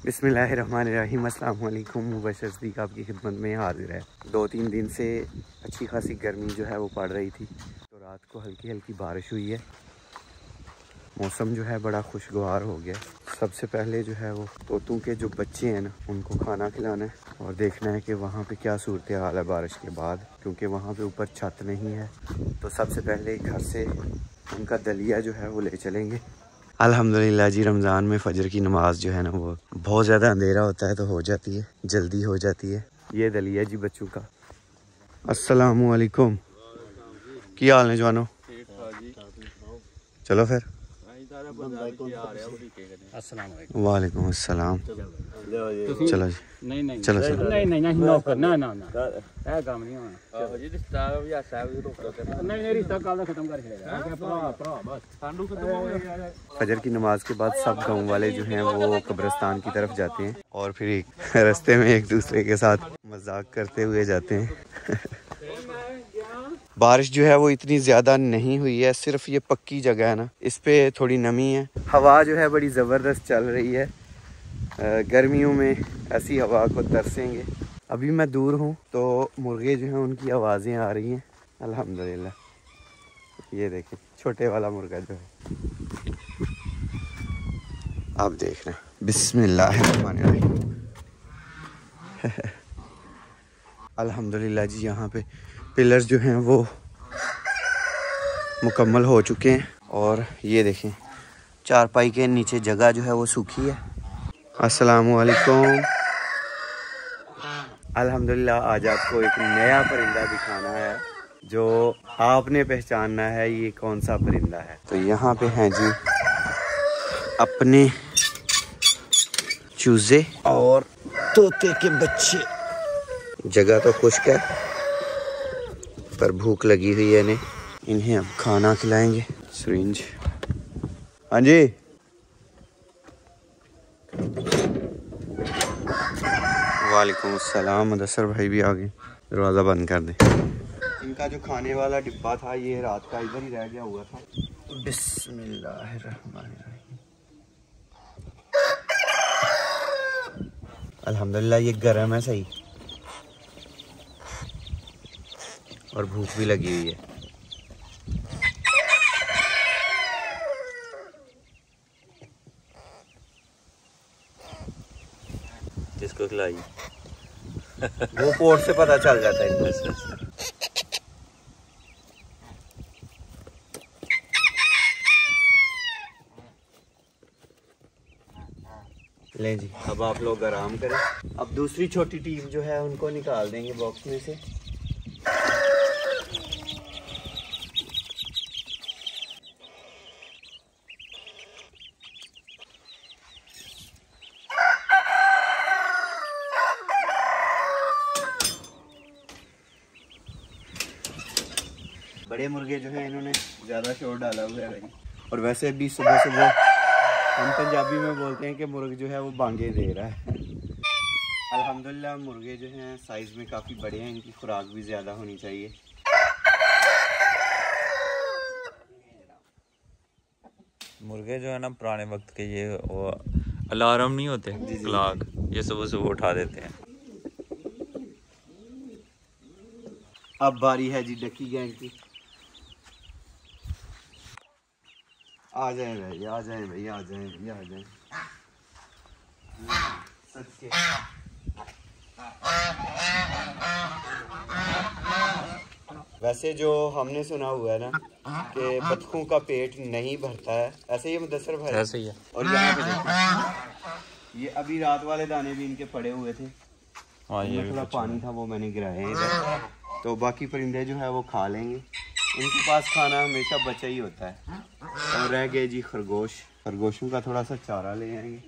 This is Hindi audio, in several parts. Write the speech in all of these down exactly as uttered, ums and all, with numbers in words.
बिस्मिल्लाहिर्रहमानिर्रहीम। अस्सलाम वालेकुम। मुबशर सदीक आपकी खिदमत में हाजिर है। दो तीन दिन से अच्छी खासी गर्मी जो है वो पड़ रही थी, तो रात को हल्की हल्की बारिश हुई है। मौसम जो है बड़ा खुशगवार हो गया। सबसे पहले जो है वो तोतों के जो बच्चे हैं ना, उनको खाना खिलाना है और देखना है कि वहाँ पे क्या सूरत हाल है बारिश के बाद, क्योंकि वहाँ पे ऊपर छत नहीं है। तो सबसे पहले घर से उनका दलिया जो है वो ले चलेंगे। अल्हम्दुलिल्लाह जी, रमज़ान में फ़जर की नमाज़ जो है ना वो बहुत ज़्यादा अंधेरा होता है तो हो जाती है, जल्दी हो जाती है। ये दलिया जी बच्चों का। अस्सलामु अलैकुम, क्या हाल है जवानों? चलो फिर। वालेकुम अस्सलाम। चलो जी, नहीं नहीं चलो चलो। नहीं नहीं नहीं नौकर ना ना ना ਇਹ ਕੰਮ ਨਹੀਂ ਹੋਣਾ ਜੀ। ਰਿਸ਼ਤਾ ਵਿਆਹ ਸਾਹਿਬ ਜੀ ਰੋਕ ਕੇ नहीं नहीं रिश्ता काल खत्म कर छड़ेगा भरा भरा बस ठंडू खत्म हो गया। फजर की नमाज के बाद सब गांव वाले जो हैं वो कब्रिस्तान की तरफ जाते हैं और फिर एक रास्ते में एक दूसरे के साथ मजाक करते हुए जाते हैं। बारिश जो है वो इतनी ज़्यादा नहीं हुई है, सिर्फ ये पक्की जगह है ना, इस पे थोड़ी नमी है। हवा जो है बड़ी ज़बरदस्त चल रही है। गर्मियों में ऐसी हवा को तरसेंगे। अभी मैं दूर हूँ तो मुर्गे जो हैं उनकी आवाज़ें आ रही हैं। अल्हम्दुलिल्लाह, ये देखें छोटे वाला मुर्गा जो है, आप देख रहे हैं। बिस्मिल्लाहिर्रहमानिर्रहीम। अल्हम्दुलिल्लाह जी, यहाँ पे पिलर्स जो हैं वो मुकम्मल हो चुके हैं और ये देखें चारपाई के नीचे जगह जो है वो सूखी है। अस्सलामु अलैकुम। अल्हम्दुलिल्लाह, आज आपको एक नया परिंदा दिखाना है जो आपने पहचानना है ये कौन सा परिंदा है। तो यहाँ पे हैं जी अपने चूजे और तोते के बच्चे। जगह तो खुश्क है पर भूख लगी हुई है इन्हें। इन्हें अब खाना खिलाएंगे। सिरिंज। हाँ जी, वालेकुम अस्सलाम। मुदस्सर भाई भी आ गए। दरवाज़ा बंद कर दें। इनका जो खाने वाला डिब्बा था ये रात का इधर ही रह गया हुआ था। बिस्मिल्लाहिर्रहमानिर्रहीम। अल्हम्दुलिल्लाह ये गर्म है सही और भूख भी लगी हुई है। किसको खिलाई? वो पोर्ट से पता चल जाता है इनको। लें जी, अब आप लोग आराम करें। अब दूसरी छोटी टीम जो है उनको निकाल देंगे बॉक्स में से। बड़े मुर्गे जो हैं इन्होंने ज़्यादा शोर डाला हुआ है भाई। और वैसे भी सुबह सुबह हम पंजाबी में बोलते हैं कि मुर्ग जो है वो बांगे दे रहा है। अल्हम्दुलिल्लाह मुर्गे जो हैं साइज़ में काफ़ी बड़े हैं, इनकी खुराक भी ज़्यादा होनी चाहिए। मुर्गे जो है ना पुराने वक्त के, ये वो अलार्म नहीं होते क्लॉक, ये सुबह सुबह उठा देते हैं। अब बारी है जी डकी गैंग की। आ जाए भाई, आ जाए भाई, आ जाए भाई, आ जाए। सच्चे वैसे जो हमने सुना हुआ है ना कि बतखों का पेट नहीं भरता है, ऐसे ही मुदस्सर भाई ऐसे ही है। और यहाँ पे देखो ये अभी रात वाले दाने भी इनके पड़े हुए थे। हाँ, ये थोड़ा पानी था वो मैंने गिराया है इधर, तो बाकी परिंदे जो है वो खा लेंगे। इनके पास खाना हमेशा बचा ही होता है। और रह गए जी खरगोश। खरगोशों का थोड़ा सा चारा ले आएंगे।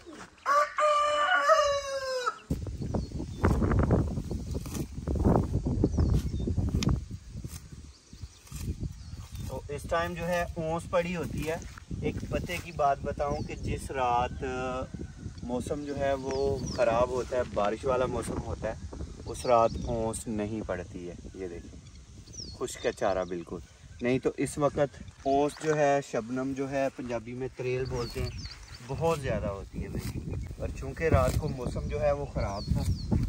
तो इस टाइम जो है ओस पड़ी होती है। एक पते की बात बताऊं कि जिस रात मौसम जो है वो ख़राब होता है, बारिश वाला मौसम होता है, उस रात ओस नहीं पड़ती है। ये देखिए खुश्क है चारा बिल्कुल। नहीं तो इस वक्त ओस जो है, शबनम जो है, पंजाबी में त्रेल बोलते हैं, बहुत ज़्यादा होती है भाई। और चूँकि रात को मौसम जो है वो ख़राब था,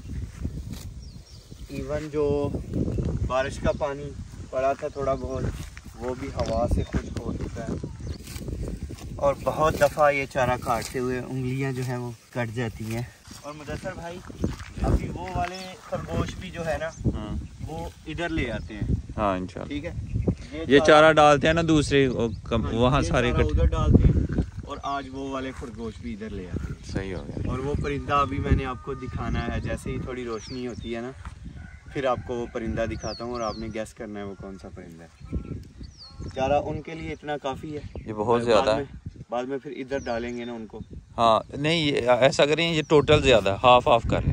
इवन जो बारिश का पानी पड़ा था थोड़ा बहुत, वो भी हवा से खुश्क हो चुका है। और बहुत दफ़ा ये चारा काटते हुए उंगलियां जो हैं वो कट जाती हैं। और मुदस्सर भाई अभी वो वाले खरगोश भी जो है ना वो इधर ले आते हैं। हाँ इंशाल्लाह, ठीक है। ये, ये चारा डालते हैं ना दूसरे वहाँ सारे उधर डालते हैं और आज वो वाले खरगोश भी इधर ले आते हैं। सही हो गया। और वो परिंदा अभी मैंने आपको दिखाना है, जैसे ही थोड़ी रोशनी होती है ना फिर आपको वो परिंदा दिखाता हूँ और आपने गैस करना है वो कौन सा परिंदा है। चारा उनके लिए इतना काफ़ी है, ये बहुत ज़्यादा है। बाद में फिर इधर डालेंगे ना उनको। हाँ नहीं ये ऐसा करें, ये टोटल ज़्यादा है, हाफ हाफ कर लें।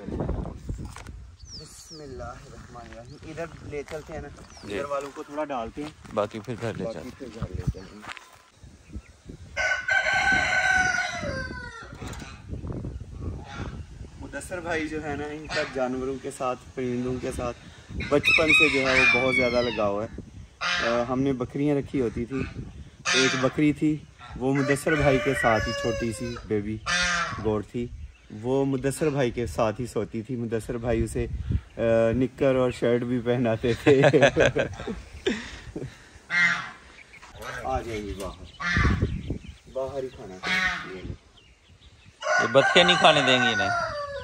बिस्मिल्लाहिर्रहमानिर्रहीम। इधर ले चलते हैं ना, इधर वालों को थोड़ा डालते हैं, बाकी फिर घर ले चलते फिर घर ले चलेंगे। मुदस्सर भाई जो है ना इनका जानवरों के साथ, परिंदों के साथ बचपन से जो है वो बहुत ज़्यादा लगाव है। आ, हमने बकरियां रखी होती थी, एक बकरी थी वो मुदस्सर भाई के साथ ही, छोटी सी बेबी गोट थी, वो मुदस्सर भाई के साथ ही सोती थी। मुदस्सर भाई उसे निक्कर और शर्ट भी पहनाते थे। आ जाएंगी बाहर, बाहर ही खाना चाहिए। ये बच्चे नहीं खाने देंगे इन्हें,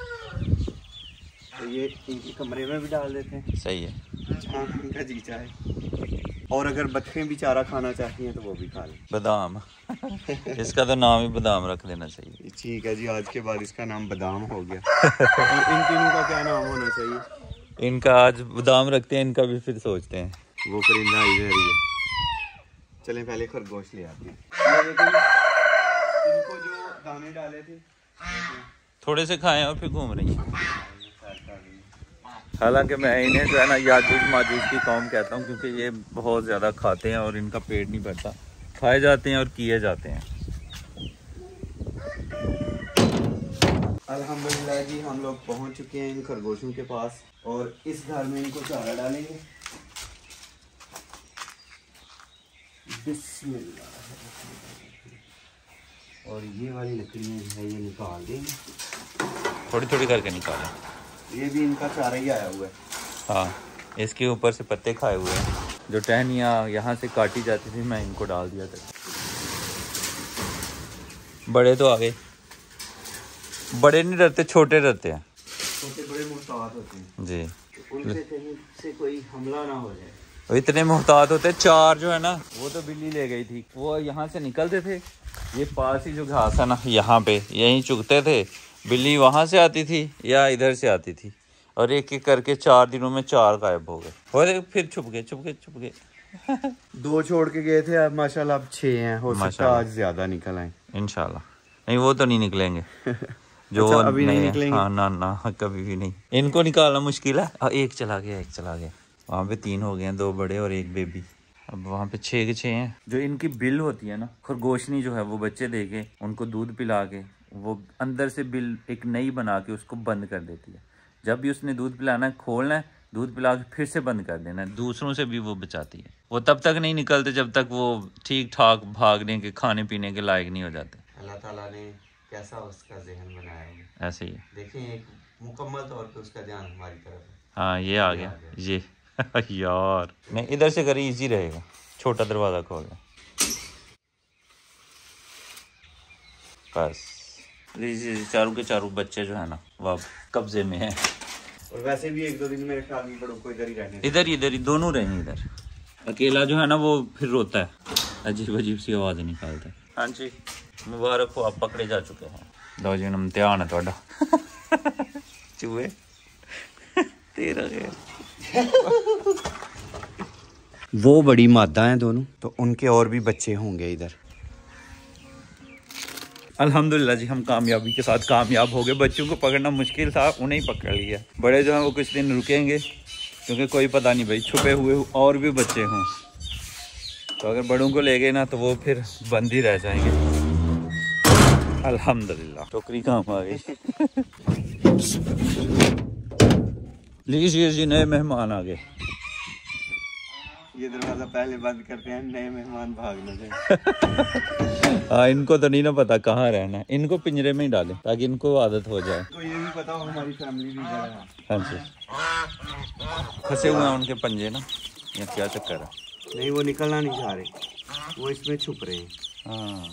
तो ये इनके कमरे में भी डाल देते हैं। सही है, हाँ इनका जी चाहे। और अगर बच्चे भी चारा खाना चाहती हैं तो वो भी खा लें। बादाम इसका तो नाम ही बादाम रख देना चाहिए। ठीक है जी, आज के बाद इसका नाम बादाम हो गया। और इन तीनों का क्या नाम होना चाहिए? इनका आज बादाम रखते हैं, इनका भी फिर सोचते हैं। वो परिंदा इधर ही है। चलें पहले खरगोश ले आते हैं। इनको जो दाने डाले थे थोड़े से खाएं और फिर घूम रही हैं। हालांकि मैं इन्हें जो है ना याजूज माजूज की कौम कहता हूँ, क्योंकि ये बहुत ज़्यादा खाते हैं और इनका पेट नहीं भरता, खाए जाते हैं और किए जाते हैं। अल्हम्दुलिल्लाह जी हम लोग पहुँच चुके हैं इन खरगोशों के पास और इस घर में इनको चारा डालेंगे। बिस्मिल्लाह। और ये वाली लकड़ियाँ जो है ये निकाल देंगे, थोड़ी थोड़ी करके निकालें। ये भी इनका चारा ही आया हुआ है। हाँ इसके ऊपर से पत्ते खाए हुए हैं, जो टहनियाँ यहाँ से काटी जाती थी मैं इनको डाल दिया था। बड़े तो आ गए, बड़े नहीं डरते, छोटे डरते हैं। छोटे बड़े मुहतात होते हैं जी, तो उनसे कहीं से कोई हमला ना हो जाए, वो इतने मुहतात होते। चार जो है ना वो तो बिल्ली ले गई थी, वो यहाँ से निकलते थे, ये पास ही जो घास है ना यहाँ पे यहीं चुगते थे, बिल्ली वहाँ से आती थी या इधर से आती थी, और एक एक करके चार दिनों में चार गायब हो गए और फिर छुप गए छुप गए छुप गए। दो छोड़ के गए थे, अब माशाल्लाह अब छह हैं, हो सकता है आज ज्यादा निकल आए इंशाल्लाह। नहीं वो तो नहीं निकलेंगे जो अच्छा, अभी नहीं, नहीं निकलेंगे। हाँ ना ना कभी भी नहीं, इनको निकालना मुश्किल है। आ, एक चला गया एक चला गया, वहाँ पे तीन हो गए हैं, दो बड़े और एक बेबी। अब वहाँ पे छः के छः हैं। जो इनकी बिल होती है ना, खरगोशनी जो है वो बच्चे दे के उनको दूध पिला के वो अंदर से बिल एक नई बना के उसको बंद कर देती है। जब भी उसने दूध पिलाना है खोलना है, दूध पिला के फिर से बंद कर देना है। दूसरों से भी वो बचाती है। वो तब तक नहीं निकलते जब तक वो ठीक ठाक भागने के, खाने पीने के लायक नहीं हो जाते। अल्लाह ताला ने कैसा उसका ज़हन बनाया है, ऐसे ही देखें एक मुकम्मल तौर पे उसका ध्यान हमारी तरफ है। हाँ ये आ गया ये यार नहीं, इधर से करें इजी रहेगा। छोटा दरवाज़ा खोल लें बस। चारों के चारों बच्चे जो है ना वो अब कब्जे में है। और वैसे भी एक दो दिन मेरे ख्याल में बड़ों को इधर ही रहने, इधर इधर ही दोनों रहें इधर। अकेला जो है ना वो फिर रोता है, अजीब अजीब सी आवाज़ें निकालता है। हाँ जी मुबारक हो, आप पकड़े जा चुके हैं। लो जी इम्तिहान है थोड़ा चूहे तेरा वो बड़ी मादा हैं दोनों, तो उनके और भी बच्चे होंगे इधर। अल्हम्दुलिल्लाह जी हम कामयाबी के साथ कामयाब हो गए। बच्चों को पकड़ना मुश्किल था, उन्हें ही पकड़ लिया। बड़े जो हैं वो कुछ दिन रुकेंगे, क्योंकि कोई पता नहीं भाई छुपे हुए और भी बच्चे हों, तो अगर बड़ों को ले गए ना तो वो फिर बंद ही रह जाएंगे। अल्हम्दुलिल्लाह टोकरी काम आ गई। लीजिए जी नए मेहमान आ गए। ये दरवाजा पहले बंद करते हैं, नए मेहमान भाग न जाए। हाँ, इनको तो नहीं ना पता कहाँ रहना है, इनको पिंजरे में ही डालें ताकि इनको आदत हो जाए। तो ये भी पता हो हमारी फैमिली भी इधर है। हाँ जी, फंसे हुए हैं उनके पंजे ना, ये क्या चक्कर है? नहीं, वो निकलना नहीं चाह रहे, वो इसमें छुप रहे हैं। हाँ,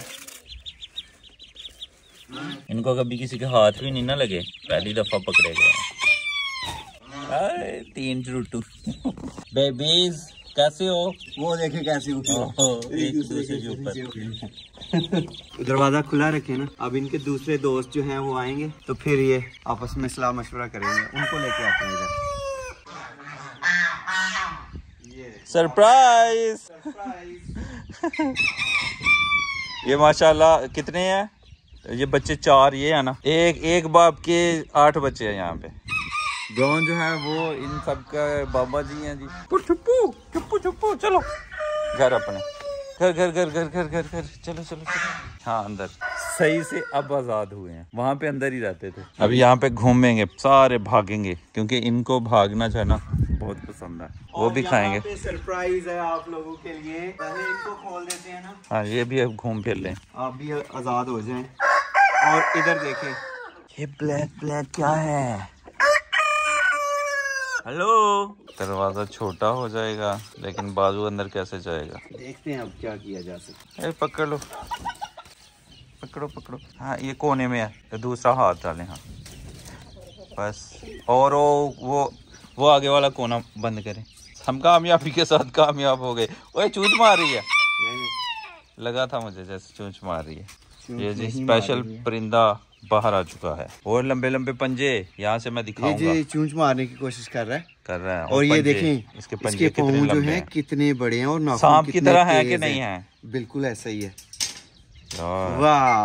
इनको कभी किसी के हाथ भी नहीं ना लगे, पहली दफा पकड़े गए। तीन चुटू बेबीज कैसे हो? वो देखे कैसे ऊपर एक दूसरे के ऊपर। दरवाजा खुला रखे ना, अब इनके दूसरे दोस्त जो हैं वो आएंगे तो फिर ये आपस में सलाह मशवरा करेंगे, उनको लेके आते हैं इधर। सरप्राइज। ये माशाल्लाह कितने हैं ये बच्चे? चार ये है ना, एक एक बाप के आठ बच्चे हैं यहाँ पे। ब्राउन जो है वो इन सब का बाबा जी हैं जी। छुप्पू छुप्पू छुप्पू चलो घर अपने, घर घर घर घर घर घर घर चलो चलो चलो। हाँ, अंदर सही से अब आजाद हुए हैं, वहाँ पे अंदर ही रहते थे। अभी यहाँ पे घूमेंगे, सारे भागेंगे क्योंकि इनको भागना जो है ना बहुत पसंद है, वो भी खाएंगे। सरप्राइज है आप लोगों के लिए, पहले इनको खोल देते हैं ना। हाँ, ये भी अब घूम फिर लें, आप भी आजाद हो जाएं। और इधर देखें, ये ब्लैक ब्लैक क्या है? हेलो। दरवाजा छोटा हो जाएगा लेकिन बाजू अंदर कैसे जाएगा? देखते हैं अब क्या किया जा सकता है। पकड़ लो, पकड़ो पकड़ो। हाँ, ये कोने में है तो दूसरा हाथ डालें। हाँ बस, और वो वो वो आगे वाला कोना बंद करें। हम कामयाबी के साथ कामयाब हो गए। ओए चूंच मार रही है। नहीं, नहीं। लगा था मुझे जैसे चूंच मार रही है। ये जी स्पेशल परिंदा बाहर आ चुका है, और लंबे लंबे पंजे यहाँ से मैं दिखाऊंगा। ये चूंच मारने की कोशिश कर रहा है कर रहा है। और, और ये देखें इसके पंजे कितने जो है कितने बड़े हैं, और नाखून सांप की तरह है कि नहीं है? बिल्कुल ऐसा ही है। वाह।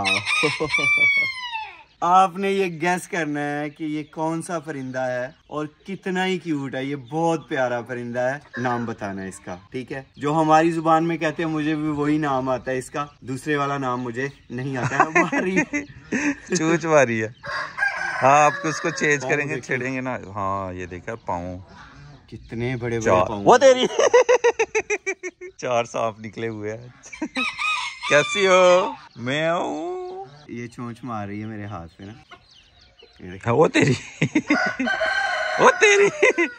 आपने ये गैस करना है कि ये कौन सा परिंदा है और कितना ही क्यूट है। ये बहुत प्यारा परिंदा है, नाम बताना है इसका, ठीक है? जो हमारी जुबान में कहते हैं मुझे भी वही नाम आता है इसका, दूसरे वाला नाम मुझे नहीं आता है। मारी चूच मारी है। हाँ, आप उसको चेंज करेंगे, छेड़ेंगे ना। हाँ, ये देखा पाँव कितने बड़े बड़े पाँव। वो तेरी चार सांप निकले हुए हैं। कैसी हो? मैं हूँ। ये चोंच मार रही है मेरे हाथ पे ना। हाँ, वो तेरी वो तेरी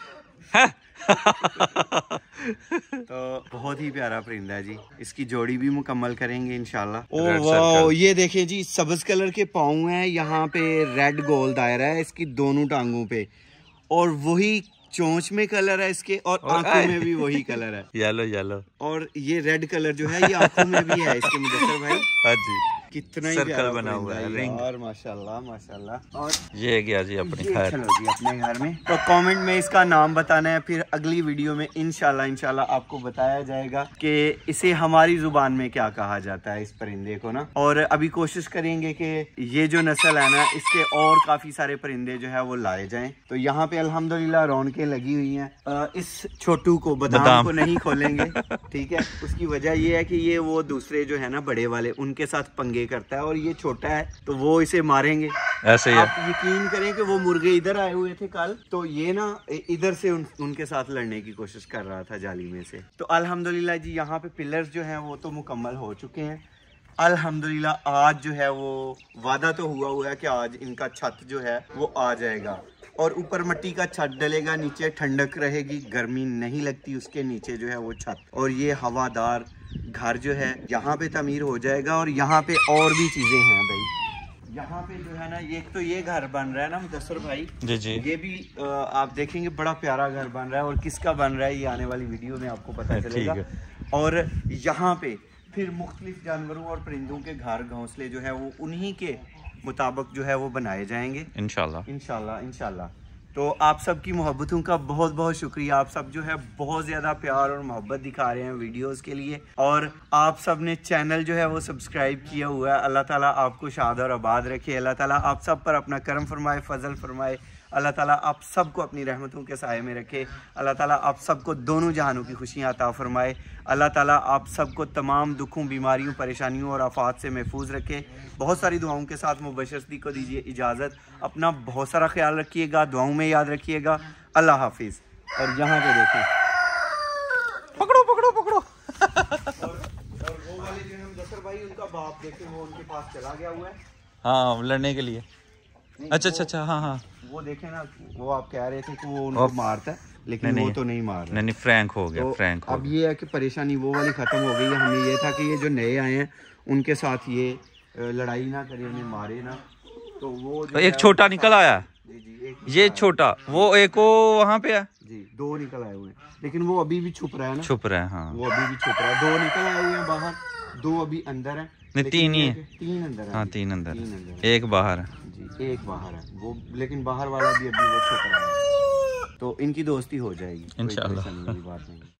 तो बहुत ही प्यारा परिंदा है जी। इसकी जोड़ी भी मुकम्मल करेंगे इंशाल्लाह। ओ वाह, ये देखें जी, सब्ज कलर के पाँव हैं, यहाँ पे रेड गोल दायरा है इसकी दोनों टांगों पे, और वही चोंच में कलर है इसके, और आंखों में भी वही कलर है, येलो येलो। और ये रेड कलर जो है ये आंखों में भी है इसके मुदस्सर भाई। हाँ जी, कितना ही सर्कल बना हुआ है, रिंग। और माशाल्लाह माशाल्लाह। और ये गया जी अपने घर। चलो जी अपने घर में। तो कमेंट में इसका नाम बताना है, फिर अगली वीडियो में इंशाल्लाह इंशाल्लाह आपको बताया जाएगा कि इसे हमारी जुबान में क्या कहा जाता है इस परिंदे को ना। और अभी कोशिश करेंगे कि ये जो नस्ल है ना, इसके और काफी सारे परिंदे जो है वो लाए जाएं। तो यहाँ पे अल्हम्दुलिल्लाह रौनकें लगी हुई हैं। इस छोटू को बादाम, बादाम को नहीं खोलेंगे, ठीक है? उसकी वजह ये है कि ये वो दूसरे जो है ना बड़े वाले, उनके साथ पंगे करता है, और ये छोटा है तो वो इसे मारेंगे। ऐसे ही आप यकीन करें कि वो मुर्गे इधर आए हुए थे कल, तो ये ना इधर से उन, उनके साथ लड़ने की कोशिश कर रहा था जाली में से। तो अल्हम्दुलिल्लाह जी यहाँ पे पिलर्स जो हैं वो तो मुकम्मल हो चुके हैं अल्हम्दुलिल्लाह। आज जो है वो वादा तो हुआ हुआ है कि आज इनका छत जो है वो आ जाएगा, और ऊपर मिट्टी का छत डलेगा, नीचे ठंडक रहेगी, गर्मी नहीं लगती उसके नीचे जो है वो छत, और ये हवादार घर जो है यहाँ पे तमीर हो जाएगा। और यहाँ पे और भी चीजें हैं भाई, यहाँ पे जो है ना, ये तो ये घर बन रहा है ना मुदस्सर भाई जी जी, ये भी आ, आप देखेंगे बड़ा प्यारा घर बन रहा है, और किसका बन रहा है ये आने वाली वीडियो में आपको पता चलेगा। और यहाँ पे फिर मुख्तलिफ जानवरों और परिंदों के घर घोंसले जो है वो उन्हीं के मुताबिक जो है वो बनाए जाएंगे इंशाल्लाह इंशाल्लाह इंशाल्लाह। तो आप सब की मोहब्बतों का बहुत बहुत शुक्रिया। आप सब जो है बहुत ज़्यादा प्यार और मोहब्बत दिखा रहे हैं वीडियोस के लिए, और आप सब ने चैनल जो है वो सब्सक्राइब किया हुआ है। अल्लाह ताला आपको शाद और आबाद रखे, अल्लाह ताला आप सब पर अपना करम फरमाए, फजल फरमाए, अल्लाह ताला आप सबको अपनी रहमतों के साए में रखे, अल्लाह ताला आप सबको दोनों जहानों की खुशियाँ अता फरमाए, अल्लाह ताला आप सबको तमाम दुखों, बीमारियों, परेशानियों और आफात से महफूज रखे। बहुत सारी दुआओं के साथ मुबशर सदीक को दीजिए इजाज़त। अपना बहुत सारा ख्याल रखिएगा, दुआओं में याद रखिएगा। अल्लाह हाफिज़। और यहाँ पे देखें ही उनका बाप देखे वो उनके पास चला गया हुआ है। हाँ लड़ने के लिए। अच्छा अच्छा अच्छा हाँ हाँ वो देखे ना, वो आप कह रहे थे कि वो उनको मारता है, लेकिन नहीं, वो तो नहीं मार रहा। नहीं नहीं फ्रैंक हो गया, तो फ्रैंक हो अब ये है कि परेशानी वो वाली खत्म हो गई है। हमें ये था कि ये जो नए आए हैं उनके साथ ये लड़ाई ना करे, उन्हें मारे ना। तो वो तो एक छोटा निकल आया। जी जी एक ये छोटा, वो एक वो वहाँ पे है जी, दो निकल आए हुए हैं, लेकिन वो अभी भी छुप रहा है ना। छुप रहा है हाँ। वो अभी भी छुप रहा है। दो निकल आए हुए हैं बाहर, दो अभी अंदर है। नहीं तीन ही है। तीन अंदर है। हाँ तीन अंदर, तीन अंदर एक बाहर है जी, एक बाहर है वो, लेकिन बाहर वाला भी अभी वो छुप रहा है। तो इनकी दोस्ती हो जाएगी, इंशाल्लाह। कोई परेशानी वाली बात नहीं।